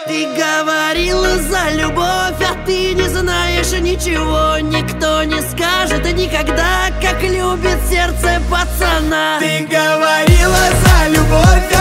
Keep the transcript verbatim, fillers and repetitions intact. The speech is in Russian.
Ты говорила за любовь, а ты не знаешь ничего. Никто не скажет никогда, как любит сердце пацана. Ты говорила за любовь,